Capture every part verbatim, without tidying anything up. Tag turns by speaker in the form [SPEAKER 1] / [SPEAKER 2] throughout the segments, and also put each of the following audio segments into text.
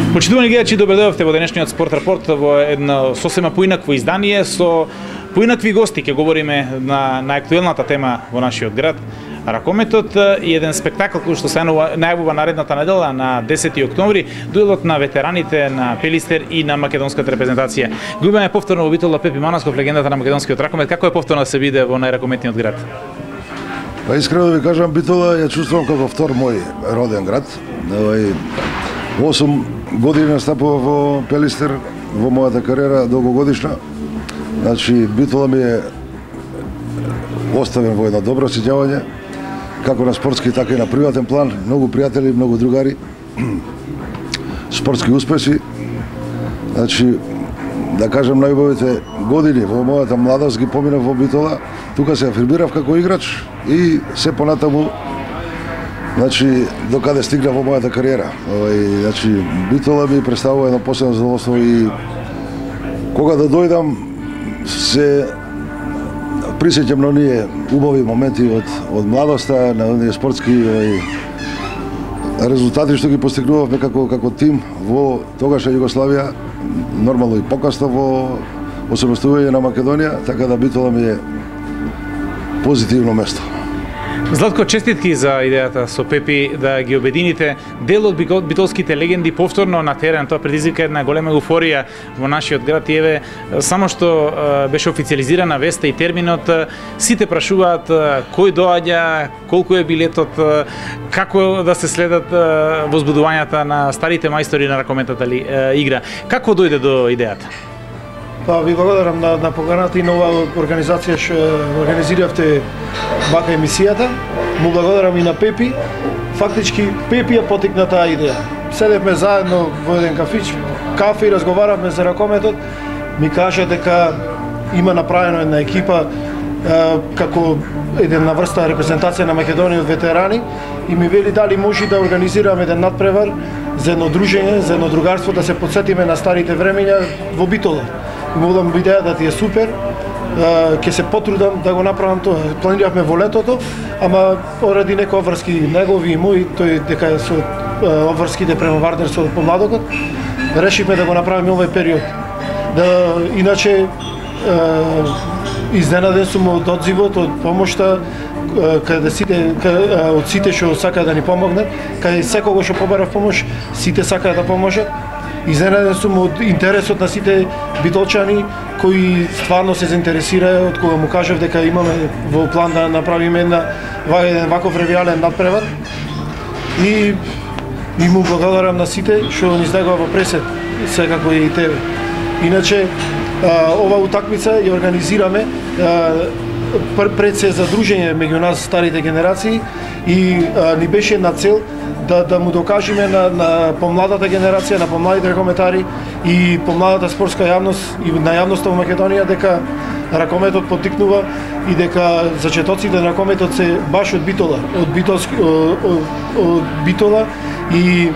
[SPEAKER 1] Почитувани гледачи, добре дојдовте во денешниот Спорт Рапорт во едно сосема поинакво издание со поинакви гости. Ќе говориме на најактуелната тема во нашиот град, ракометот, и еден спектакл кој што се најавува наредната недела на десети октомври, дуелот на ветераните на Пелистер и на македонската репрезентација. Го имаме повторно во Битола Пепи Манасков, легендата на македонскиот ракомет. Како е повторно да се биде во најракометниот град?
[SPEAKER 2] Па искрено да ви кажам, Битола ја чувствувам како втор мој роден град. осум години настапува во Пелистер во мојата кариера долгогодишна. Значи, Битола ми е оставен во едно добро сеќавање, како на спортски, така и на приватен план. Многу пријатели, многу другари, спортски успеси. Значи, да кажам, најубавите години во мојата младост ги поминав во Битола. Тука се афирмирав како играч и се понатаму, значи, докаде стигна во мојата кариера. Значи, Битола ми представува едно посебно задоволство и кога да дојдам се присеќам на оние убави моменти од, од младоста, на оние спортски ој, резултати што ги постигнувавме како, како тим во тогашна Југославија, нормално и покасно во освободување на Македонија, така да Битола ми е позитивно место.
[SPEAKER 1] Златко, честитки за идејата со Пепи да ги обедините дел од битолските легенди повторно на терен. Тоа предизвика една голема еуфорија во нашиот град и еве, само што беше официализирана веста и терминот, сите прашуваат кој доаѓа, колку е билетот, како да се следат возбудувањата на старите мајстори на ракометната игра. Како дојде до идејата?
[SPEAKER 3] Па, ви благодарам на, на поканата и на оваа организација што организиравте вака емисијата. Му благодарам и на Пепи. Фактички Пепи ја потикна таа идеја. Седевме заедно во еден кафич, кафе и разговаравме за ракометот. Ми кажа дека има направено една екипа е, како една врста репрезентација на Македонија од ветерани и ми вели дали може да организираме еден надпревар за едно дружење, за едно другарство, да се потсетиме на старите времења во Битола. Му дам идеја да ти е супер, ќе се потрудам да го направам тоа. Планиравме во летото, ама поради некои обврски негови и мои, тој дека е со обврските према Варнер со помладокот, решивме да го направиме овој период. Да, иначе изненаден сум од одзивот, од помошта, каде сите, каде, од сите што сакаат да ни помогнат, каде секого што побарав помош, сите сакаат да поможат. Изненаден сум од интересот на сите битолчани кои стварно се заинтересираа од кога му кажав дека имаме во план да направиме една еден ваков ревијален надпревар. И и му благодарам на сите што ни излегува во пресет, секако и тебе. Иначе ова утакмица ја организираме пред се за дружење меѓу нас старите генерации и ни беше една цел да, да му докажеме на, на помладата генерација, на помладите ракометари и помладата спортска јавност и на јавноста во Македонија дека ракометот поттикнува и дека зачетоците на ракометот се баш од Битола, од Битолски, од, од, од Битола и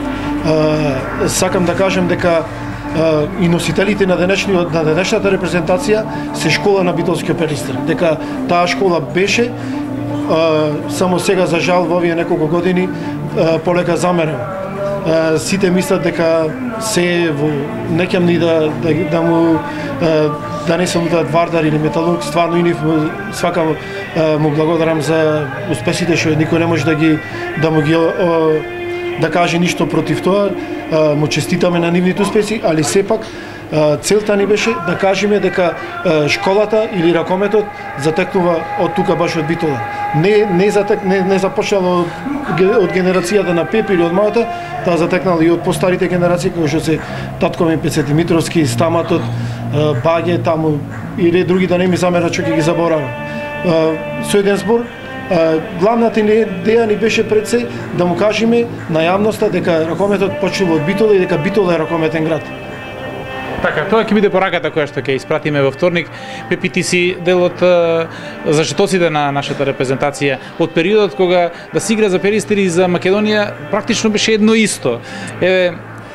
[SPEAKER 3] а, сакам да кажам дека а, и носителите на денешниот на денешната репрезентација се школа на Битолскиот Пелистер, дека таа школа беше Uh, само сега за жал во овие неколку години uh, полека замерам. Uh, сите мислат дека се во неќам ни да да, да му uh, да не се удат Вардар или Металург, стварно и нив свакам uh, му благодарам за успесите што никој не може да ги да му ги uh, да каже ништо против тоа. Uh, му честитаме на нивните успеси, али сепак целта ни беше да кажеме дека школата или ракометот затекнува од тука баш од Битола. Не не затек не, не започнало од, од генерацијата на Пепи или од мојата, таа затекнала и од постарите генерации кои што се татко ми Пецет Димитровски, Стаматот, Баге таму или други да не ми замерат што ќе ги заборавам. Со еден збор, главната идеја ни беше пред се да му кажеме на јавноста дека ракометот почнува од Битола и дека Битола е ракометен град.
[SPEAKER 1] Така, тоа ќе биде пораката која што ќе испратиме во вторник. Пепи, ти си дел од зачетоците на нашата репрезентација. Од периодот кога да се игра за Пелистер и за Македонија практично беше едно исто. Еве,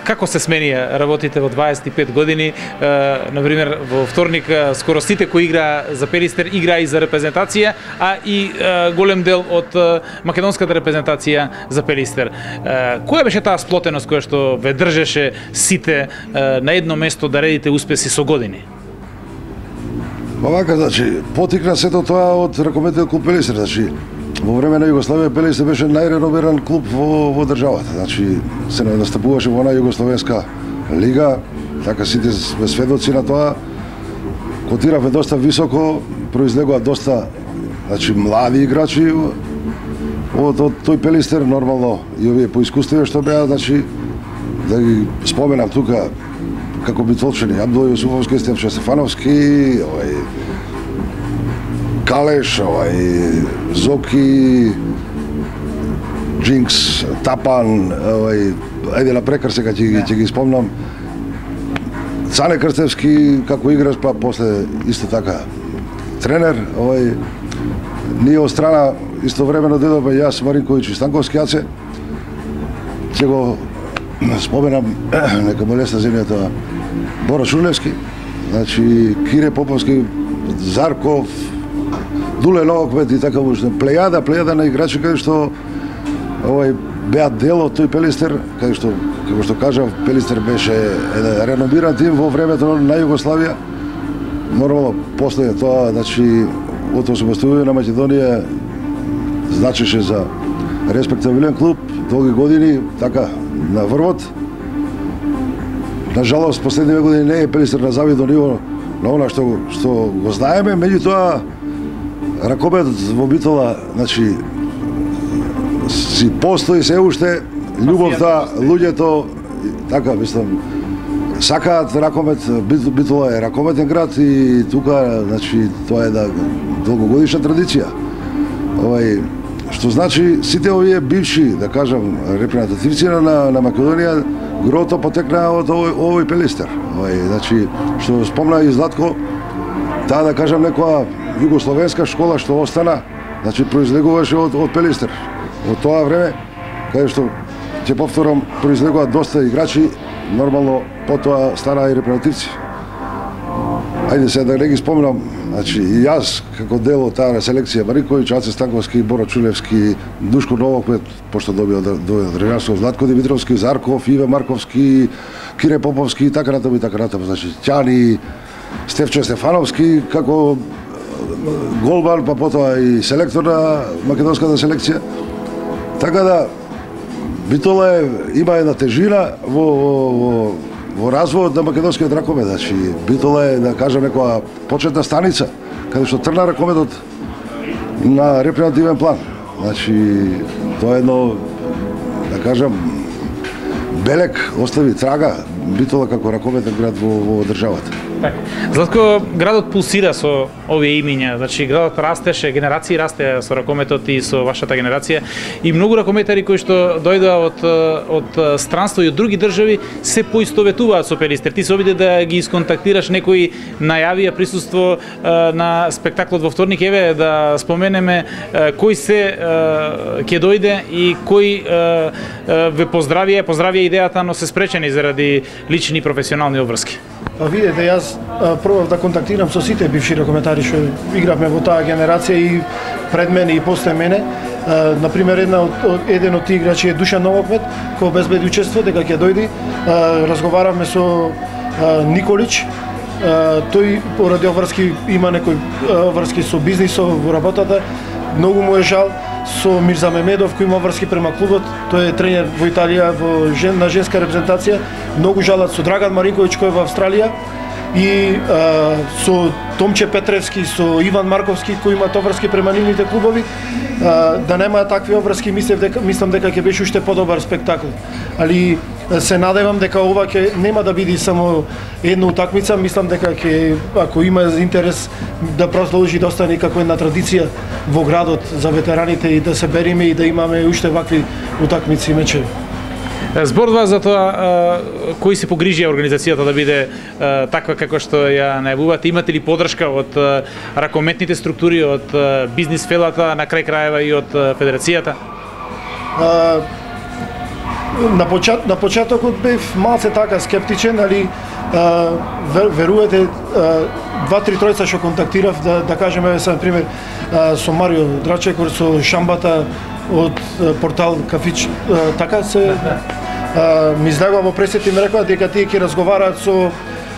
[SPEAKER 1] Како се сменија работите во дваесет и пет години? На пример, во вторник скоро сите кои игра за Пелистер игра и за репрезентација, а и голем дел од македонската репрезентација за Пелистер. Која беше таа сплотеност која што ве држеше сите на едно место да редите успеси со години?
[SPEAKER 2] Овака, значи, потикна сето тоа од ракометниот клуб Пелистер, значи, во време на Југославија Пелистер беше најреновиран клуб во, во државата. Значи, се настапуваше во она југословенска лига, така сите сме сведоци на тоа. Котиравме доста високо, произлегува доста, значи, млади играчи од, од тој Пелистер, нормално и овие поискуствија што беа, значи, да ги споменам тука како битолчени, Абдул Јусуфовски, Стефчо Стефановски, овај Калеш, овај Зоки, Джинкс, Тапан, овај ајде на прекар сега ќе, ќе ги спомнам. Цане Крстевски како играч, па после исто така тренер, овај ние од страна истовремено дедовме јас, Маринковиќ и Станковски Јаце. Ќе го споменам, нека му лесна земјата, Боро Шулевски, значи Кире Поповски, Зарков, Дуле Новокмет и така уште. Плејада, плејада на играчи кај што овај беа дел од тој Пелистер, кај што, како што кажав, Пелистер беше еден реномиран тим во времето на Југославија. Нормално, после тоа, значи, од освободување на Македонија значеше за респектабилен клуб, долги години, така, на врвот. Нажалост, последниве години не е Пелистер на завидно ниво на она што, што го знаеме, меѓутоа ракометот во Битола, значи, си постои се уште, љубовта, луѓето, така, мислам, сакаат ракомет, Битола е ракометен град и тука, значи, тоа е една долгогодишна традиција. Овај, што значи, сите овие бивши, да кажам, репрезентативци на, на Македонија, грото потекна од овој, овој Пелистер. Овај, значи, што спомна и Златко, таа, да кажам, некоја југословенска школа што остана, значи, произлегуваше од, од Пелистер. Од тоа време, каде што, ќе повторам, произлегуваат доста играчи, нормално, потоа стана и репрезентативци. Ајде се да не ги спомнам, значи, и јас, како дел од таа селекција, Маринковиќ, Аце Станковски, Боро Чулевски, Душко Новокмет, пошто добија од државство, Златко Димитровски, Зарков, Иве Марковски, Кире Поповски и така натаму и така натаму, значи, Ќани, Стефчо Стефановски, како голман, па потоа и селектор на македонската селекција. Така да, Битола е, има една тежина во, во, во развојот на македонскиот ракомет. Значи, Битола е, да кажам, некоја почетна станица, каде што тргна ракометот на репрезентативен план. Значи, тоа е едно, да кажам, белек, остави трага Битола како ракометен град во, во државата.
[SPEAKER 1] Златко, градот пулсира со овие имиња, значи градот растеше, генерации растеа со ракометот и со вашата генерација и многу ракометари кои што дојдоа од од странство и од други држави се поистоветуваат со Пелистер. Ти се обиде да ги исконтактираш, некои најавија присуство на спектаклот во вторник, еве да споменеме кој се ќе дојде и кој ве поздравија, поздравија идејата, но се спречени заради лични и професионални обврски.
[SPEAKER 3] Па видете, јас пробав да контактирам со сите бивши ракометари што игравме во таа генерација и пред мене и после мене. Например, една од, еден од тие играчи е Душан Новокмет, кој обезбеди учество дека ќе дојде. Разговаравме со Николич. Тој поради обврски има некои обврски со бизнисот во работата. Многу му е жал. Со Мирза Мемедов, кој има врски према клубот, тој е тренер во Италија во жен, на женска репрезентација. Многу жалат со Драган Маринковиќ кој е во Австралија и а, со Томче Петревски, со Иван Марковски кој имаат обврски према нивните клубови. А, да немаат такви обврски, мислев дека мислам дека ќе беше уште подобар спектакл. Али се надевам дека ова ќе нема да биде само една утакмица, мислам дека ќе, ако има интерес, да продолжи да остане како една традиција во градот за ветераните и да се бериме и да имаме уште вакви утакмици и мечеви.
[SPEAKER 1] Зборува за тоа кои се погрижија организацијата да биде таква како што ја најавувате. Имате ли подршка од ракометните структури, од бизнис фелата, на крај крајева и од федерацијата?
[SPEAKER 3] на почет, на почетокот бев малце така скептичен, али верувате два-три тројца што контактирав, да, да кажеме, за пример, со Марио Драчекор, со Шамбата од портал Кафич, така се ми излегува во пресет и ми рекоа дека тие ќе разговараат со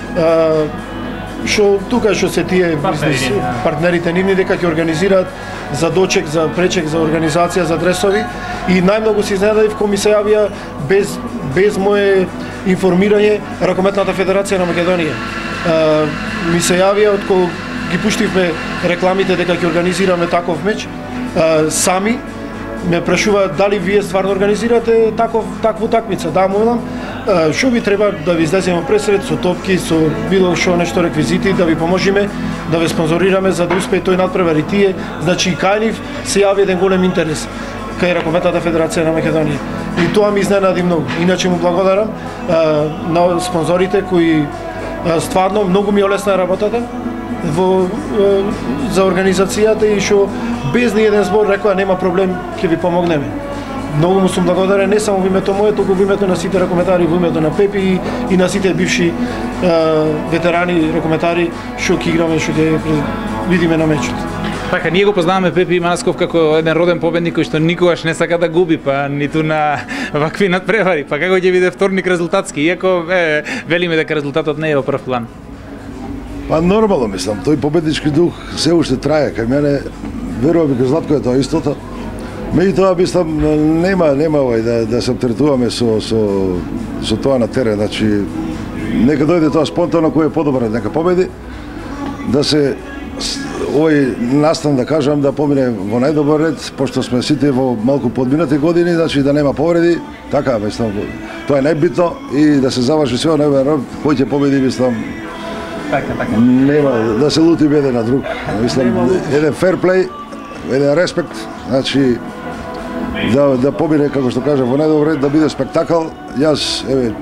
[SPEAKER 3] што тука што се тие бизнес партнерите нивни, дека ќе организираат за дочек, за пречек, за организација, за дресови, и најмногу се изненадив кога ми се јавија без без мое информирање Ракометната федерација на Македонија. А, ми се јавија од кога ги пуштивме рекламите дека ќе организираме таков меч, а, сами ме прашуваат дали вие стварно организирате таков таква такмица. Да, молам, што ви треба да ви излеземе пресред со топки, со било што нешто реквизити, да ви поможиме, да ве спонзорираме за да успее тој надпревар и тие. Значи кај нив се јави еден голем интерес кај Ракометната федерација на Македонија. И тоа ми изненади многу. Иначе му благодарам а, на спонзорите кои а, стварно многу ми олесна работата во а, за организацијата, и што без ни еден збор рекоа нема проблем, ќе ви помогнеме. Многу му сум благодарен не само во името мое, туку во името на сите ракометари, во името на Пепи и, и на сите бивши а, ветерани ракометари што ќе играме, што ќе видиме на мечот.
[SPEAKER 1] Така, ние го познаваме Пепи Манасков како еден роден победник кој што никогаш не сака да губи, па ниту на вакви надпревари. Па како ќе биде вторник резултатски, иако е, велиме дека резултатот не е во прв план.
[SPEAKER 2] Па нормално мислам, тој победнички дух се уште трае. Кај мене верувам дека Златко е тоа истото. Меѓутоа мислам нема нема овај да да се третуваме со со со тоа на терен, значи нека дојде тоа спонтано, кој е подобар нека победи, да се овој настан, да кажам, да помине во најдобар ред, пошто сме сите во малку подминати години, значи да нема повреди, така мислам, тоа е најбитно, и да се заврши све најдобар ред, кој ќе победи, мислам.
[SPEAKER 1] Така, така.
[SPEAKER 2] Нема да се лути еден на друг. Мислам еден фер плей, еден респект, значи да да помине, како што кажа, во најдобар ред, да биде спектакл. Јас еве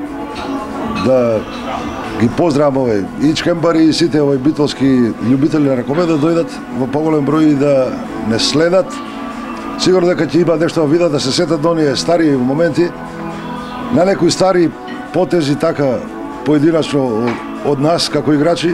[SPEAKER 2] да ги поздравам овој ичкембари и сите овој битолски љубители на ракомет да дојдат во поголем број и да не следат. Сигурно дека ќе има нешто да видат, да се сетат до оние стари моменти, на некои стари потези така поединачно од нас како играчи,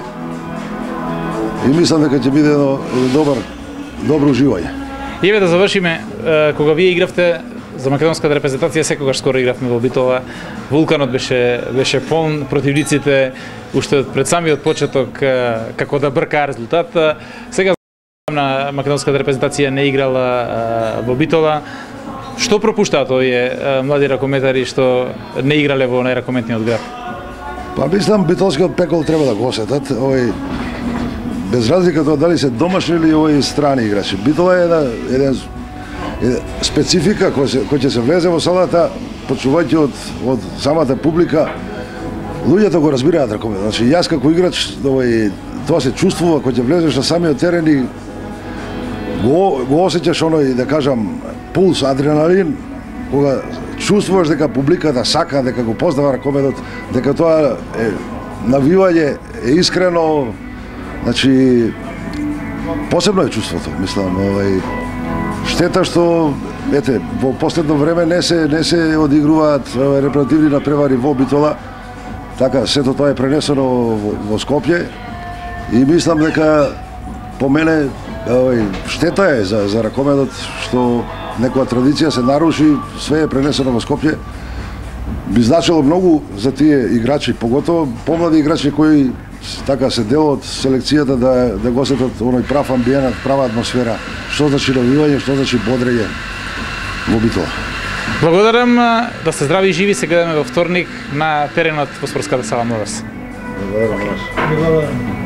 [SPEAKER 2] и мислам дека ќе биде едно добар добро уживање.
[SPEAKER 1] И еве да завршиме, кога вие игравте за македонската репрезентација, секогаш скоро игравме во Битола. Вулканот беше беше полн, противниците уште пред самиот почеток како да бркаа резултат. Сега на македонската репрезентација не играла во Битола. Што пропуштаат овие млади ракометари што не играле во најракометниот град?
[SPEAKER 2] Па мислам битолскиот пекол треба да го осетат, овој без разлика тоа дали се домашни или овој страни играчи. Битола е една еден специфика кој се кој ќе се влезе во салата, почувајќи од од самата публика, луѓето го разбираат ракомет. Значи јас како играч, овој тоа се чувствува кога ќе влезеш на самиот терен и го го осеќаш оној, да кажам, пулс, адреналин, кога чувствуваш дека публиката сака, дека го познава ракометот, дека тоа е навивање е искрено, значи посебно е чувството, мислам, овој штета што ете во последно време не се не се одигруваат репретативни надпревари во Битола. Така сето тоа е пренесено во, во Скопје, и мислам дека по мене овој штета е за за ракометот што некоја традиција се наруши, све е пренесено во Скопје. Би значило многу за тие играчи, поготово помлади играчи кои така се дел од селекцијата, да да го осетат оној прав амбиент, права атмосфера. Што значи навивање, што значи бодрење во Битола.
[SPEAKER 1] Благодарам, да сте здрави и живи, се гледаме во вторник на теренот во спортската сала Морас.
[SPEAKER 2] Благодарам вас.
[SPEAKER 3] Благодарам.